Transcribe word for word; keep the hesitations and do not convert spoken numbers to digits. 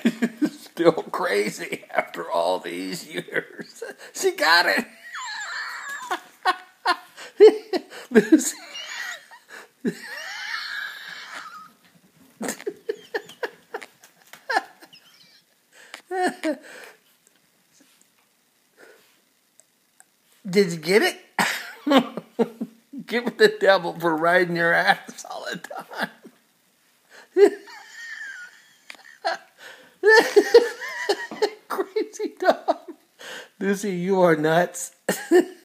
Still crazy after all these years. She got it. Lucy. Did you get it? Give it the devil for riding your ass all the time. Crazy dog. Lucy, you are nuts.